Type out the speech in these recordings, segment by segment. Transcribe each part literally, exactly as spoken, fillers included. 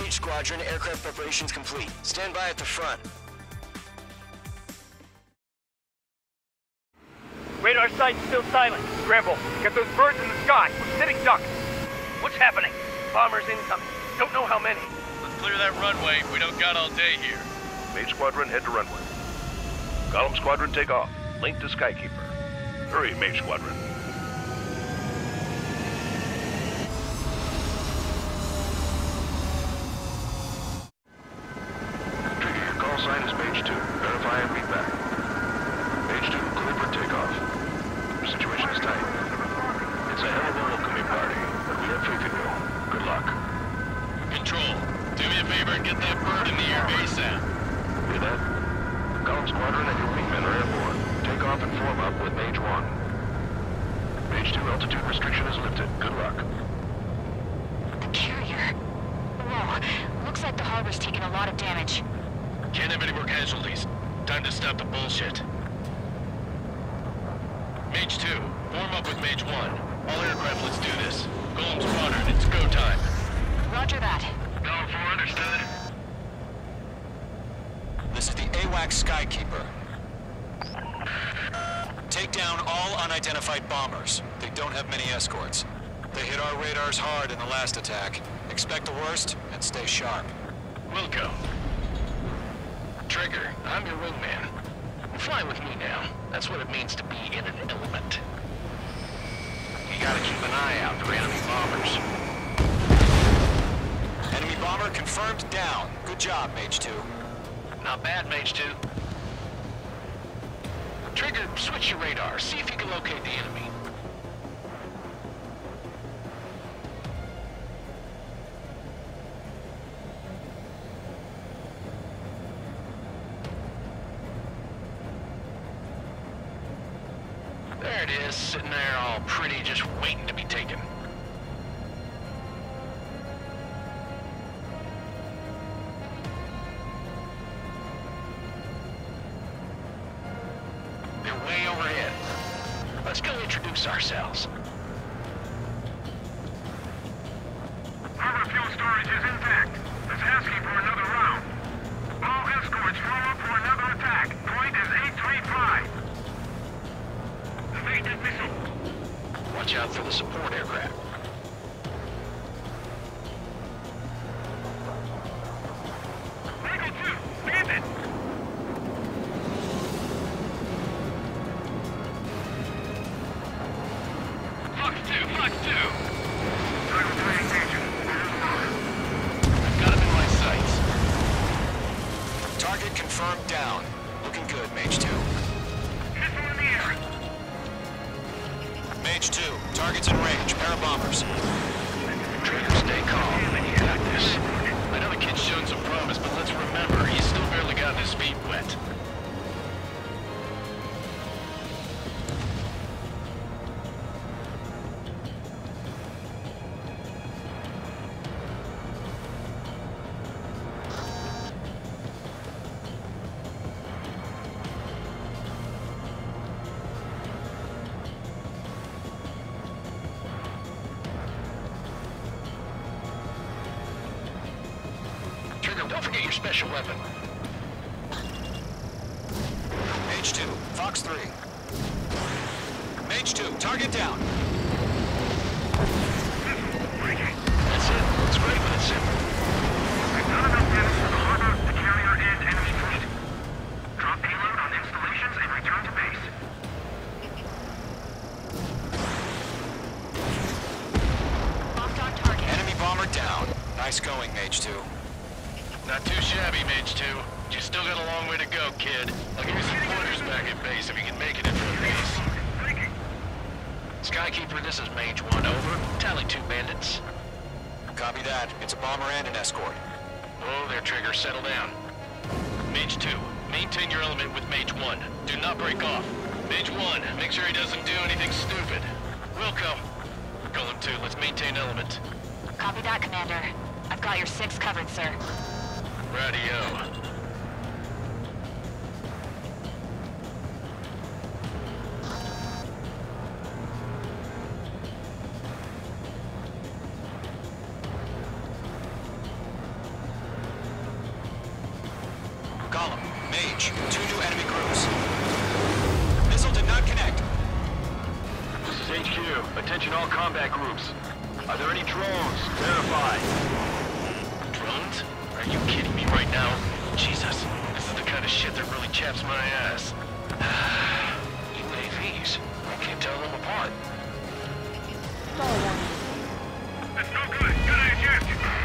H Squadron, aircraft preparations complete. Stand by at the front. Radar site's still silent. Scramble. Get those birds in the sky. We're sitting ducks. What's happening? Bombers incoming. Don't know how many. Let's clear that runway. We don't got all day here. Mage Squadron, head to runway. Column Squadron, take off. Link to Skykeeper. Hurry, Mage Squadron. Trigger, your call sign is Mage two. Verify and read back. Mage two, clear for takeoff. Situation is tight. It's a hell of a welcoming party, but we have faith in you. Good luck. Control, do me a favor and get that bird in the air ASAP. Hear that? Column Squadron and your wingmen are airborne. Take off and form up with Mage one. Mage two, altitude restriction is lifted. Good luck. The carrier. Whoa, looks like the harbor's taking a lot of damage. Can't have any more casualties. Time to stop the bullshit. Mage two, form up with Mage one. All aircraft, let's do this. Golem Squadron, it's go time. Roger that. Golem four, understood. This is the AWACS Skykeeper. Take down all unidentified bombers. They don't have many escorts. They hit our radars hard in the last attack. Expect the worst and stay sharp. Wilco. Trigger, I'm your wingman. Fly with me now. That's what it means to be in an element. You gotta keep an eye out for enemy bombers. Enemy bomber confirmed down. Good job, Mage two. Not bad, Mage two. Trigger, switch your radar. See if you can locate the enemy. There it is, sitting there all pretty, just waiting to be taken. They're way overhead. Let's go introduce ourselves. Harbor fuel storage is intact. It's asking for another round. All escorts form up for another attack. Point is eight three five. Evaded missile. Watch out for the support aircraft. Eagle two, bandit. Fox two, Fox two! Title three engaging. I've got him in my sights. Target confirmed down. Looking good, Mage two. Missile in the air. Mage two, target's in range. Pair of bombers. Trigger, stay calm. You got this. I know the kid's shown some promise, but let's remember, he's still barely gotten his feet wet. Don't forget your special weapon. Mage two, Fox three. Mage two, target down. That's it. It's great, but it's simple. We've done enough damage to the harbor, the carrier, and enemy fleet. Drop payload on installations and return to base. Locked on target. Enemy bomber down. Nice going, Mage two. Not too shabby, Mage two. But you still got a long way to go, kid. I'll give you some pointers back at base if you can make it in for a piece. Skykeeper, this is Mage one, over. Tally two bandits. Copy that. It's a bomber and an escort. Oh, there, Trigger. Settle down. Mage two, maintain your element with Mage one. Do not break off. Mage one, make sure he doesn't do anything stupid. Wilco. Golem two, let's maintain element. Copy that, Commander. I've got your six covered, sir. Radio. Mage, two new enemy crews. Missile did not connect. This is H Q. Attention all combat groups. Are there any drones? Verify. Drones? Are you kidding me right now? Jesus, this is the kind of shit that really chaps my ass. U A Vs. I can't tell them apart. That's no good. Gotta eject.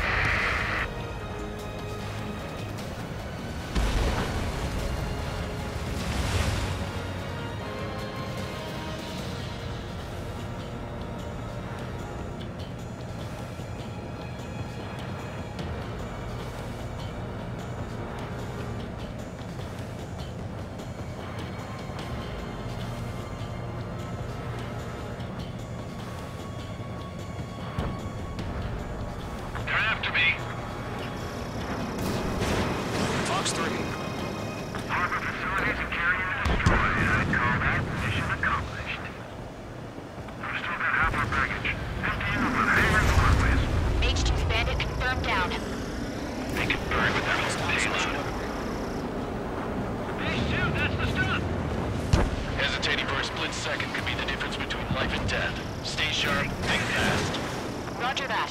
Roger that.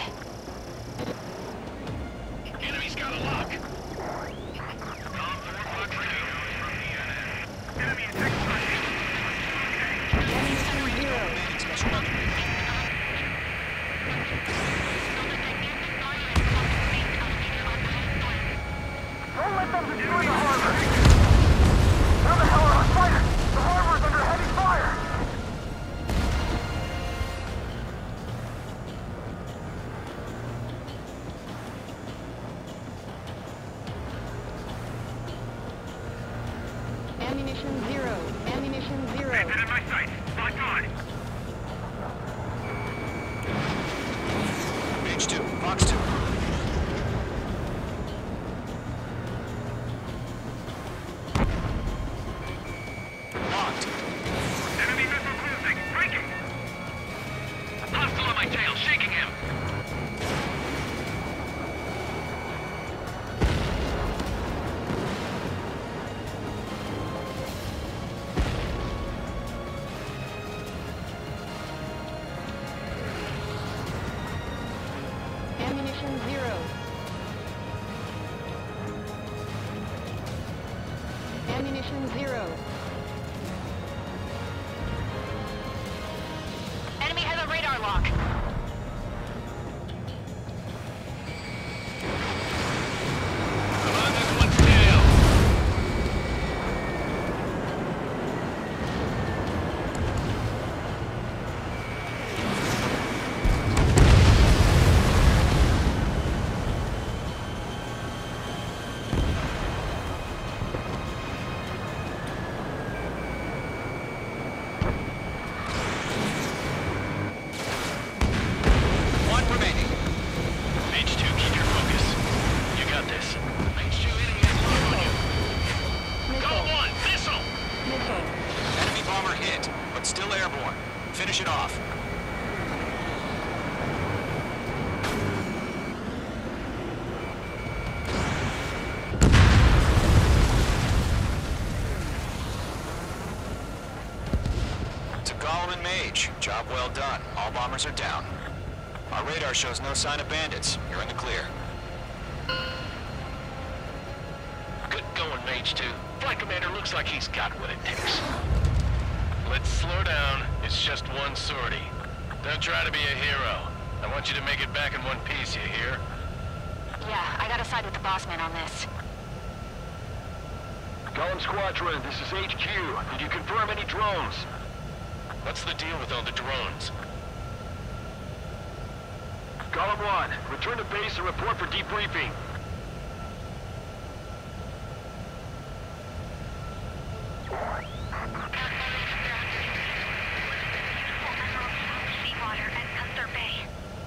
Enemy's got a lock. Enemy attack. Don't let them destroy the harbor! Where the hell are our fighters? The harbor's under heavy fire! Ammunition zero. Ammunition zero. Landed in my sight. Locked on. Mage two, Fox two. Locked. Enemy missile cruising. Breaking. Hostile on my tail. Shaking him. Ammunition zero. Ammunition zero. Enemy has a radar lock. Come on, this one's tail. One remaining. Mage two, keep your focus. You got this. Mage two, enemy is low on you. Go Missile. one, missile! Missile. Enemy bomber hit, but still airborne. Finish it off. To Gollum and Mage, job well done. All bombers are down. Our radar shows no sign of bandits. You're in the clear. Good going, Mage two. Flight commander looks like he's got what it takes. Let's slow down. It's just one sortie. Don't try to be a hero. I want you to make it back in one piece, you hear? Yeah, I gotta side with the boss man on this. Gollum Squadron, this is H Q. Did you confirm any drones? What's the deal with all the drones? Gollum one, return to base and report for debriefing. Seawater and Gunther Bay.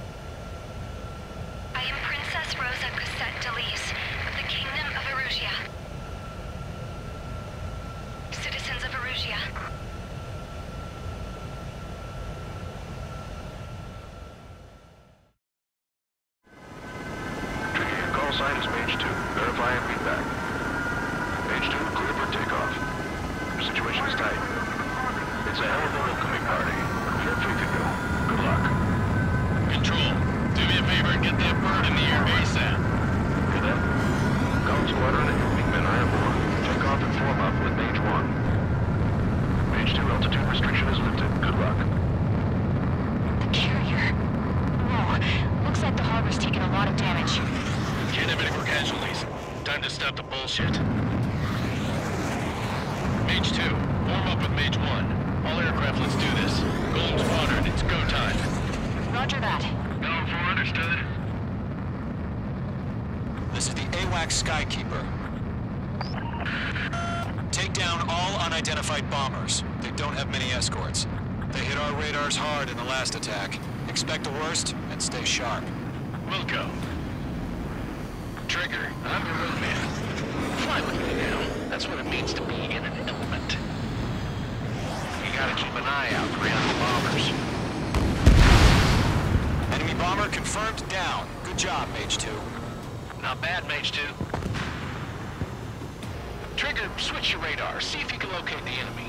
I am Princess Rosa Cassette Delise of the Kingdom of Erusia. Citizens of Erusia. Trigger, your call sign is Mage two. Verify and read back. H two, clear for takeoff. Situation is tight. It's a hell of a welcoming party. We have faith in you. Good luck. Control, do me a favor and get that bird in the air ASAP. Hear that? Golem Squadron and your wingmen are airborne. Take off and form up with Mage one. Mage two, altitude restriction is lifted. Good luck. The carrier. Whoa, looks like the harbor's taken a lot of damage. Can't have any more casualties. Time to stop the bullshit. Mage two, form up with Mage one. All aircraft, let's do this. Golem Squadron, it's go time. Roger that. Go for understood. This is the AWACS Skykeeper. Take down all unidentified bombers. They don't have many escorts. They hit our radars hard in the last attack. Expect the worst and stay sharp. Wilco. Trigger, I'm your roadman. Fly with me now. That's what it means to be in an element. You gotta keep an eye out for enemy bombers. Enemy bomber confirmed down. Good job, Mage two. Not bad, Mage two. Trigger, switch your radar. See if you can locate the enemy.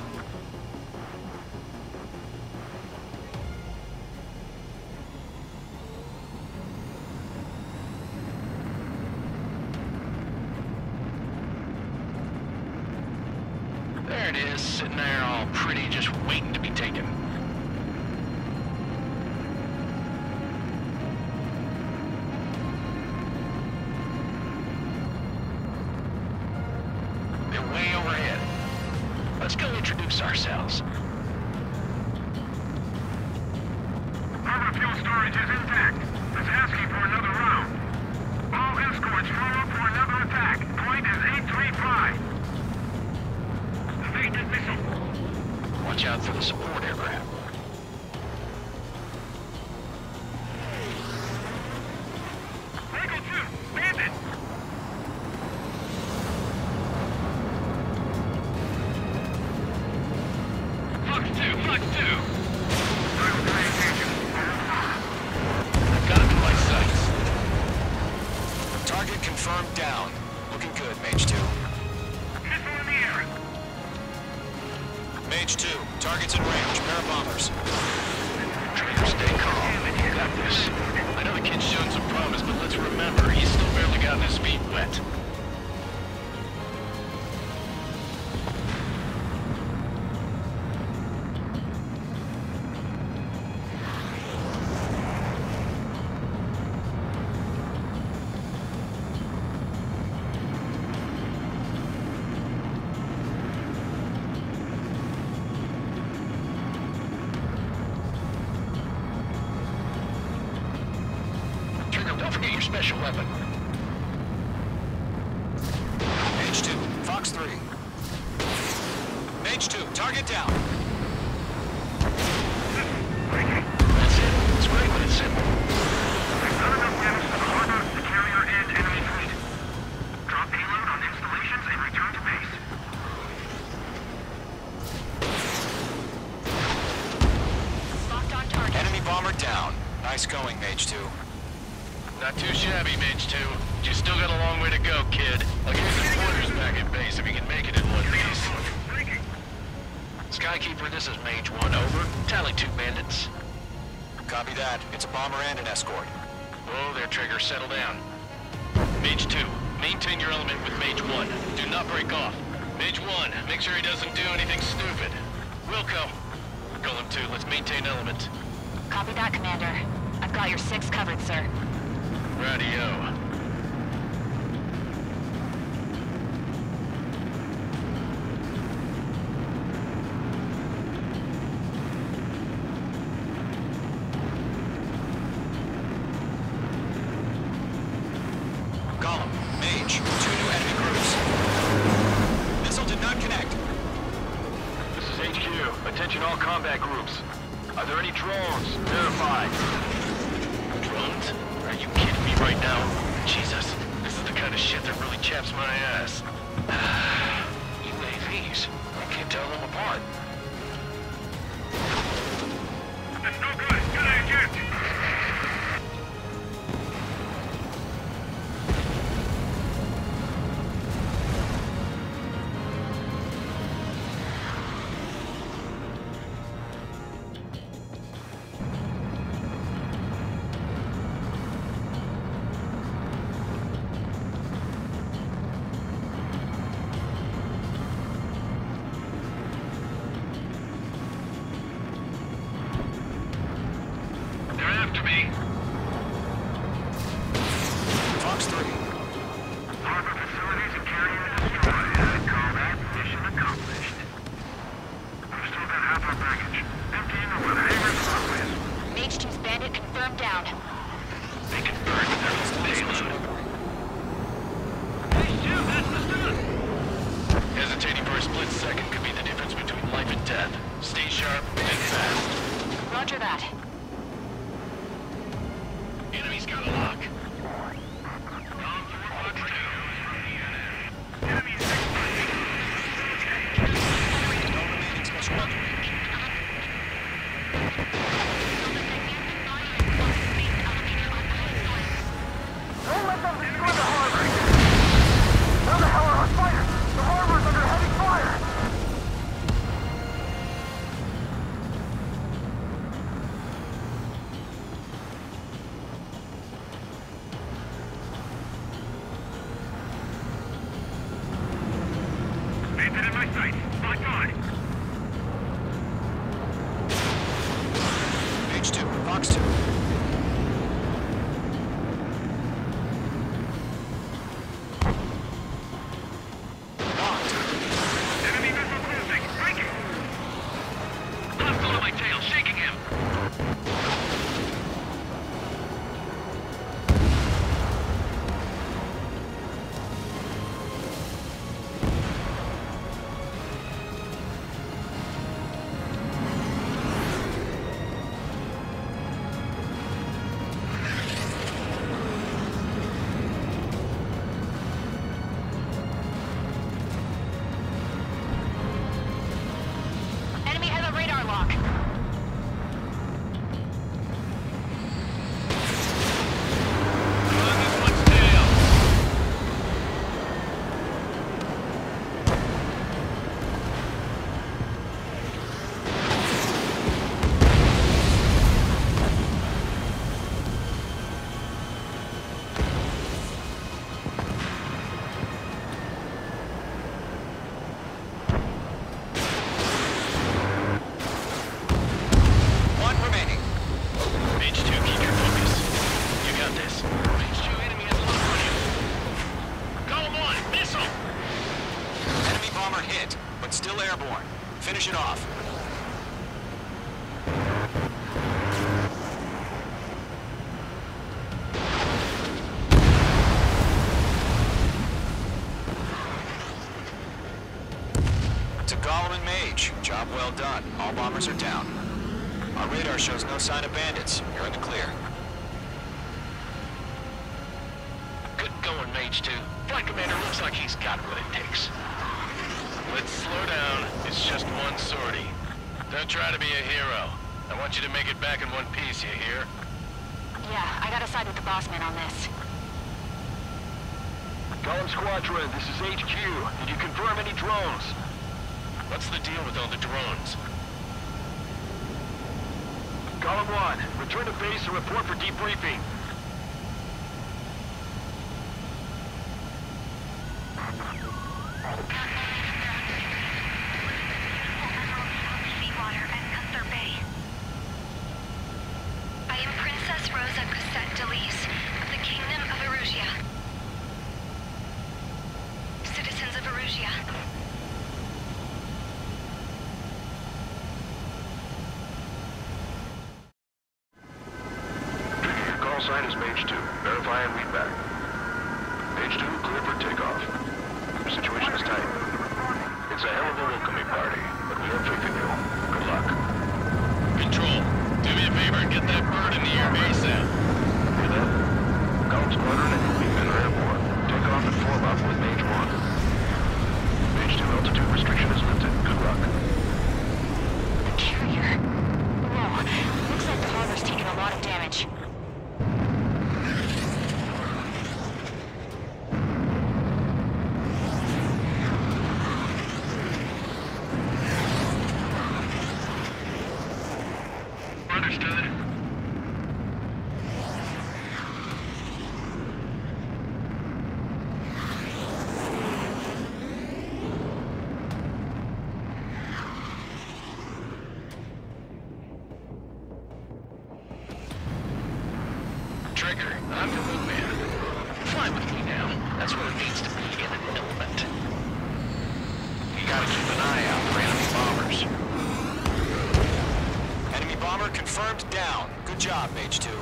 There it is, sitting there all pretty, just waiting to be taken. They're way overhead. Let's go introduce ourselves. Harbor fuel storage is intact. It's asking for another round. All escorts follow up for another attack. Point is eight three five. Evaded missile. Watch out for the support aircraft. Eagle two, bandit. Fox two, Fox two! I'll pay attention. I've got him in my sights. Target confirmed down. Looking good, Mage two. Missile in the air. Mage two, target's in range. Pair of bombers. Trigger, stay calm. You got this. I know the kid's shown some promise, but let's remember, he's still barely gotten his feet wet. Don't forget your special weapon. Mage two, Fox three. Mage two, target down. That's it. It's great when it's simple. There's not enough damage to the harbor, the carrier, and enemy fleet. Drop payload on installations and return to base. Locked on target. Enemy bomber down. Nice going, Mage two. Not too shabby, Mage two. You still got a long way to go, kid. I'll give you some pointers back at base if you can make it in one piece. Skykeeper, this is Mage one, over. Tally two bandits. Copy that. It's a bomber and an escort. Whoa there, Trigger. Settle down. Mage two, maintain your element with Mage one. Do not break off. Mage one, make sure he doesn't do anything stupid. Wilco. Golem two, let's maintain element. Copy that, Commander. I've got your six covered, sir. Radio. Golem, Mage, two new enemy groups. Missile did not connect. This is H Q. Attention all combat groups. Are there any drones? Verified. Drones? Are you kidding me right now? Jesus, this is the kind of shit that really chaps my ass. U A Vs. I can't tell them apart. That's no good. Good agent. Enemy's got a lock. No remaining special weapon range. Don't let them destroy the harbor! Where the hell are our fighters? The harbor's under heavy fire! Bandit in my sight. Lock on. Page two, box two. Locked. Enemy vessel cruising. Break it. Hostile on my tail. Shaking him. Enemy has a radar lock. On this one's tail. One remaining. Page two, keep your focus. You got this. Page two, enemy has a lock on you. Column one, missile! Enemy bomber hit, but still airborne. Finish it off. To Gollum and Mage, job well done. All bombers are down. Our radar shows no sign of bandits. You're in the clear. Good going, Mage two. Flight commander looks like he's got what it takes. Let's slow down. It's just one sortie. Don't try to be a hero. I want you to make it back in one piece, you hear? Yeah, I gotta side with the boss man on this. Gollum Squadron, this is H Q. Did you confirm any drones? What's the deal with all the drones? Gollum one, return to base and report for debriefing. Seawater and Gunther Bay. I am Princess Rosa Cosette Delise of the Kingdom of Erusia. Citizens of Erusia. Your call sign is Mage two. Verify and read back. Mage two, clear for takeoff. Your situation is tight. It's a hell of a welcoming party, but we have faith in you. Good luck. Control, do me a favor and get that bird in the air ASAP. Hear that? Gollum Squadron and your wingmen are airborne. Take off and form up with Mage one. Mage two, altitude restriction is lifted. Good luck. The carrier. Whoa, looks like the harbor's taken a lot of damage. Understood. Trigger, I'm your wingman. Fly with me now. That's what it means to be in an element. You gotta keep an eye out for enemy bombers. Enemy bomber confirmed down. Good job, Mage two.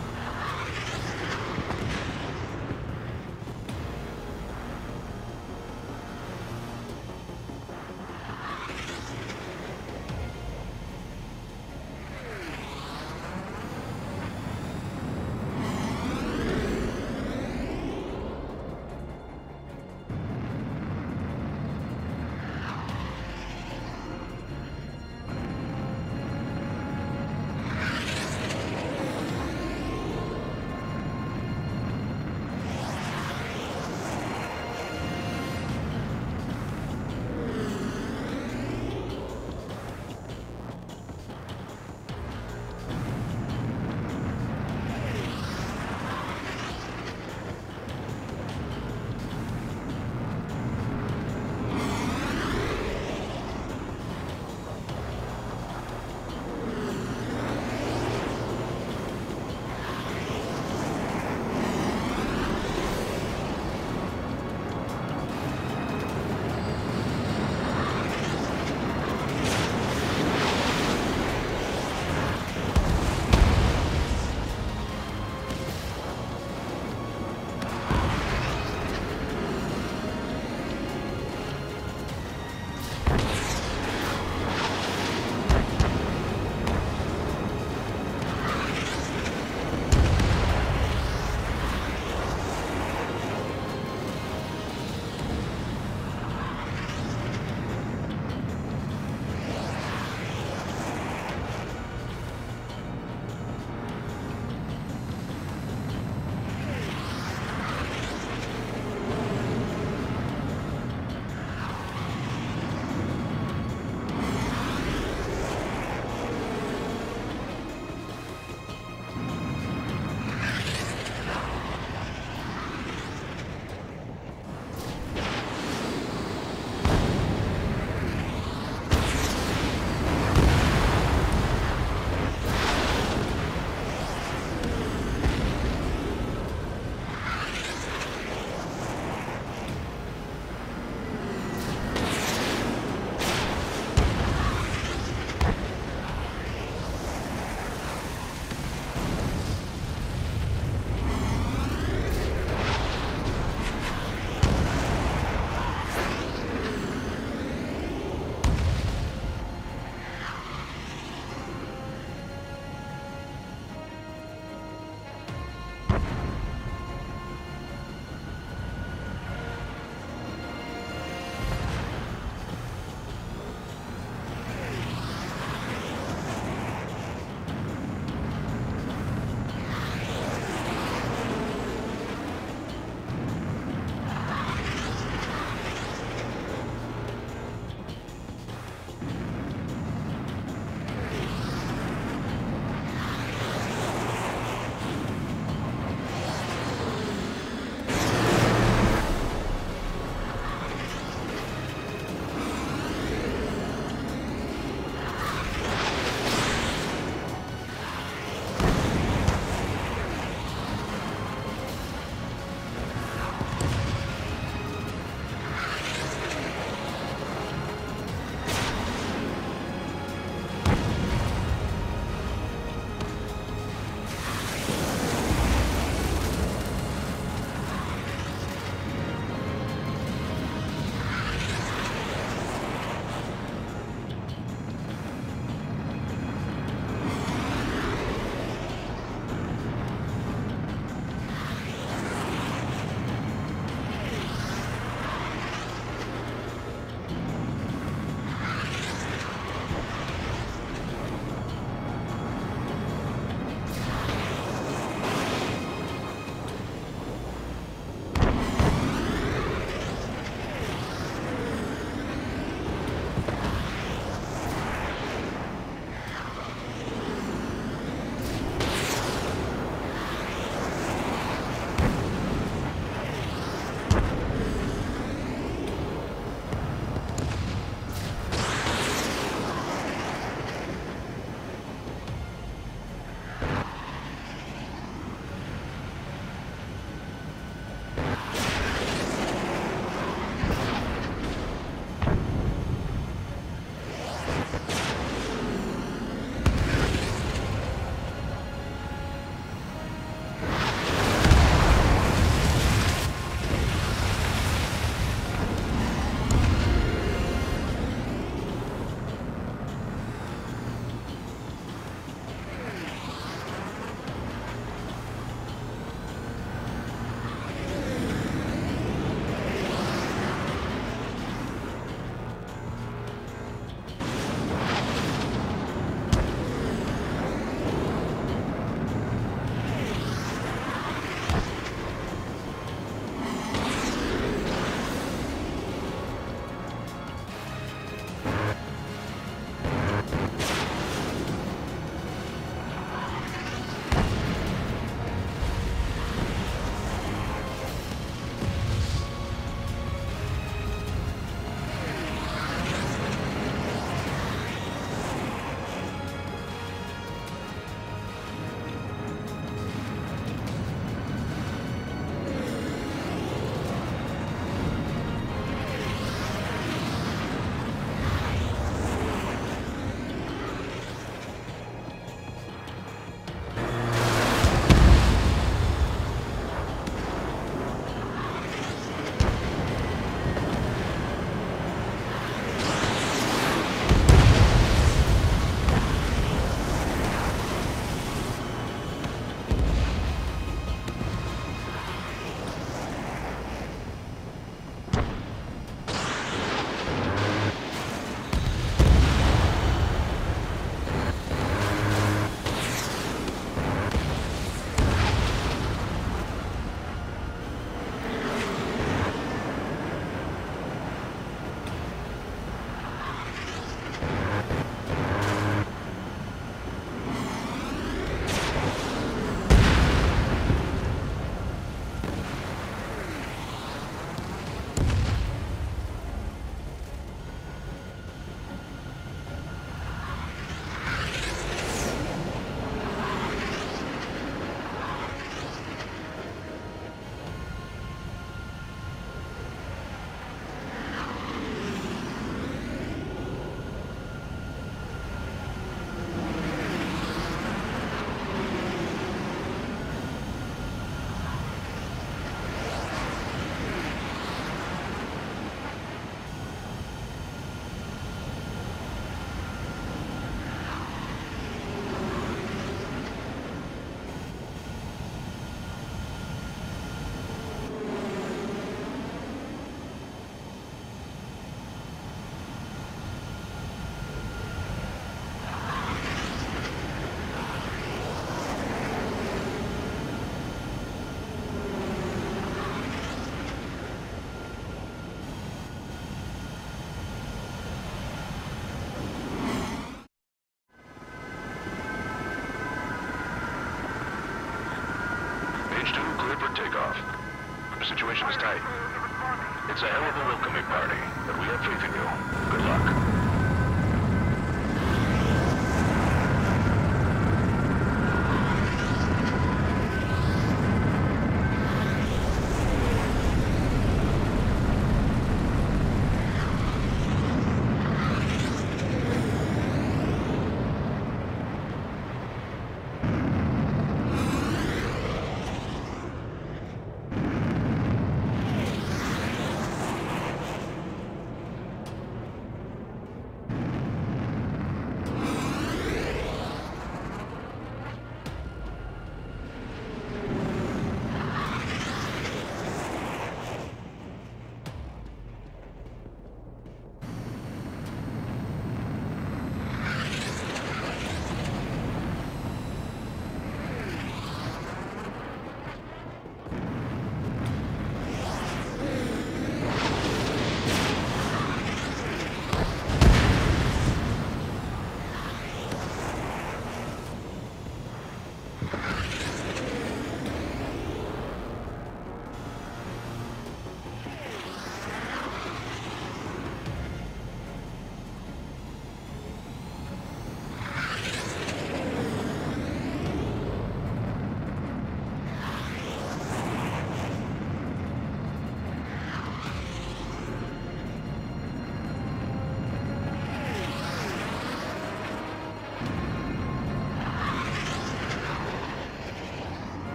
Page two, cleared for takeoff. The situation is tight. It's a hell of a welcoming party, but we have faith in you. Good luck.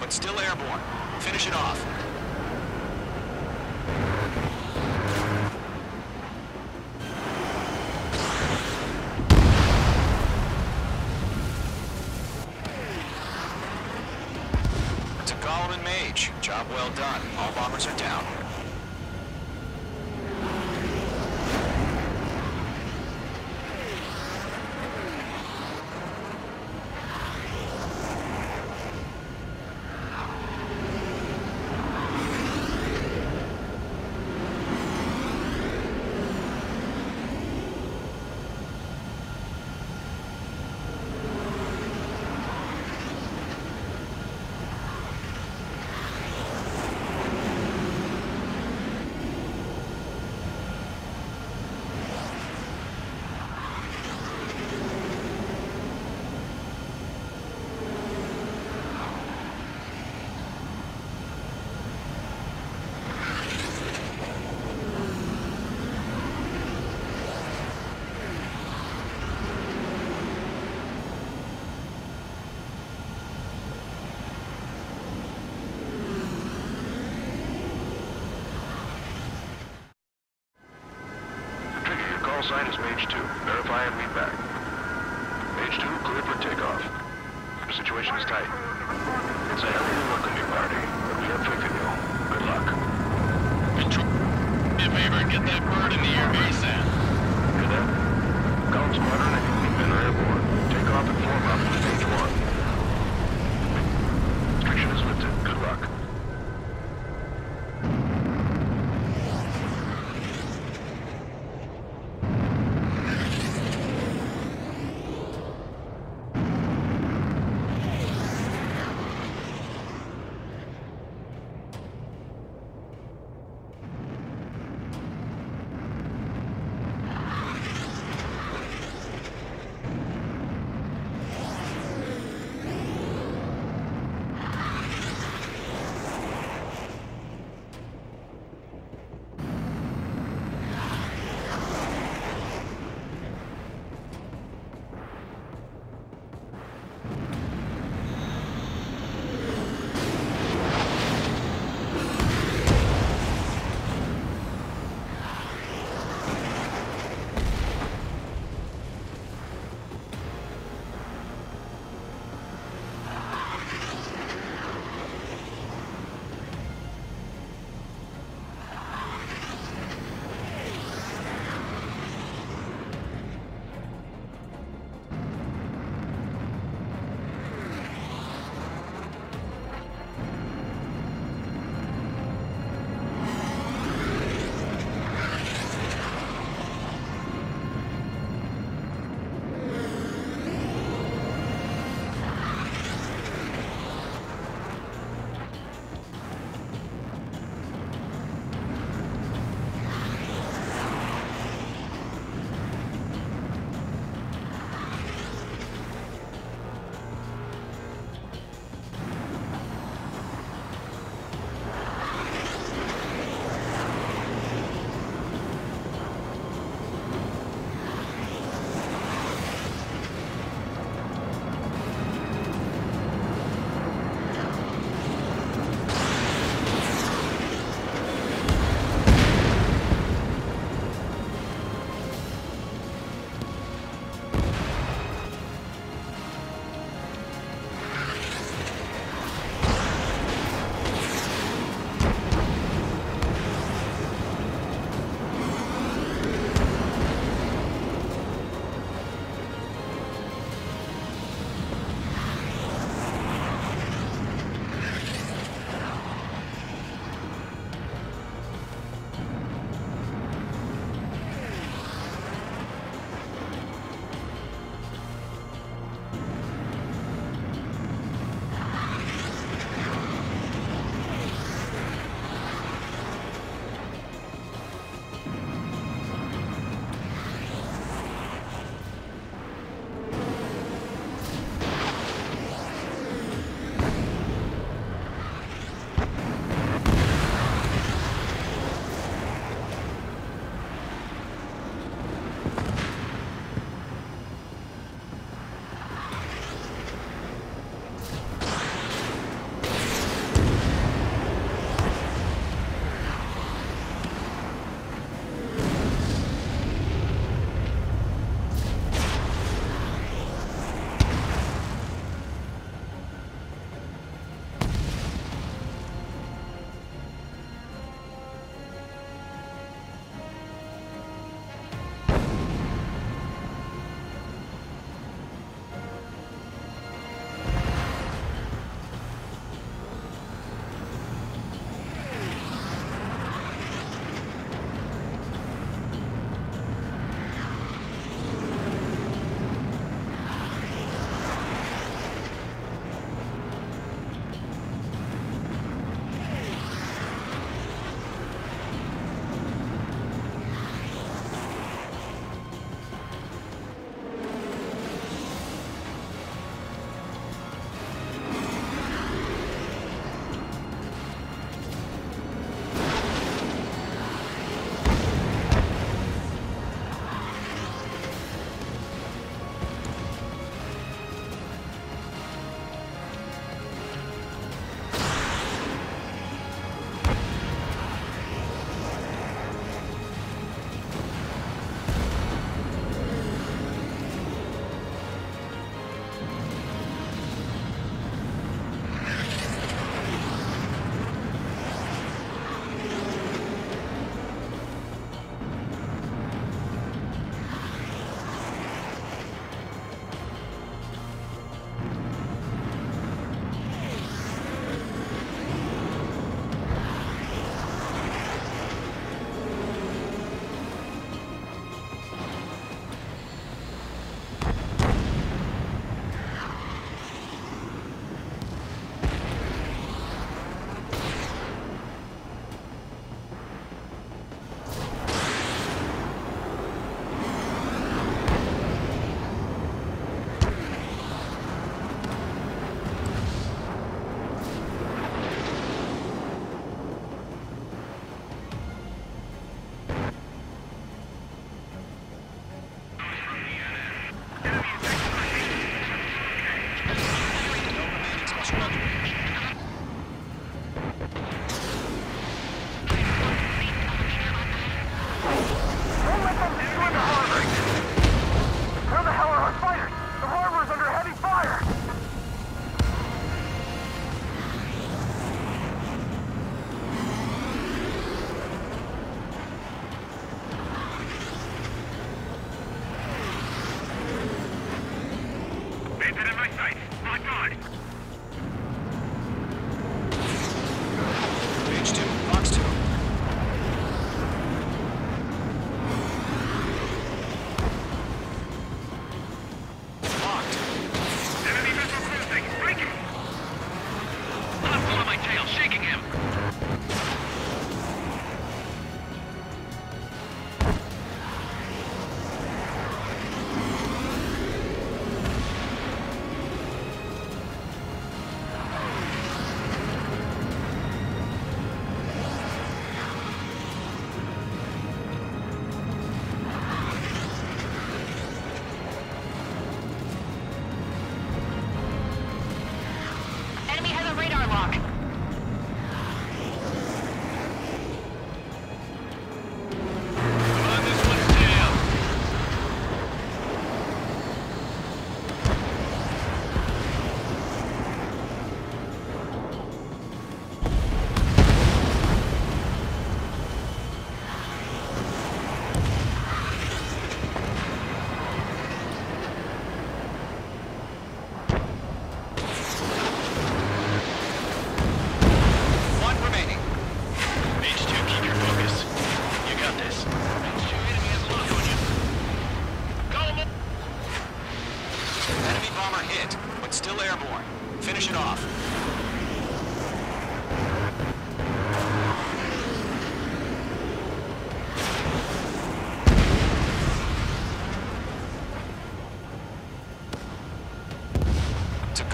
but still airborne. Finish it off. To Gollum and Mage. Job well done. All bombers are down. Call sign is Mage two. Verify and meet back. Mage two, clear for takeoff. The situation is tight. It's a hell of a welcoming party, but we have faith in you. Good luck. Control. Do me a favor and get that bird in the air ASAP. Hear that? Gollum Squadron and Kingpin are airborne. Take off and form up with Mage one. Restriction is lifted. Good luck.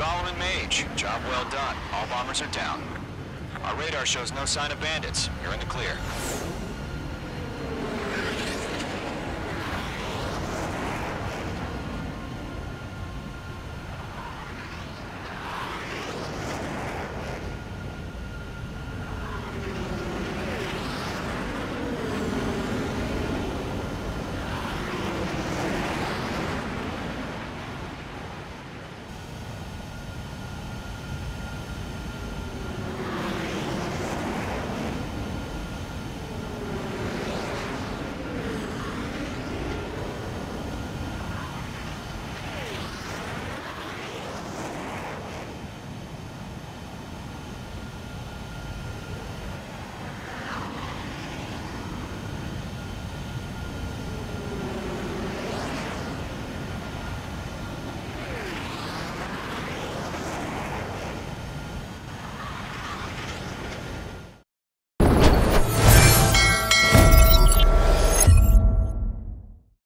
Gollum and Mage. Job well done. All bombers are down. Our radar shows no sign of bandits. You're in the clear.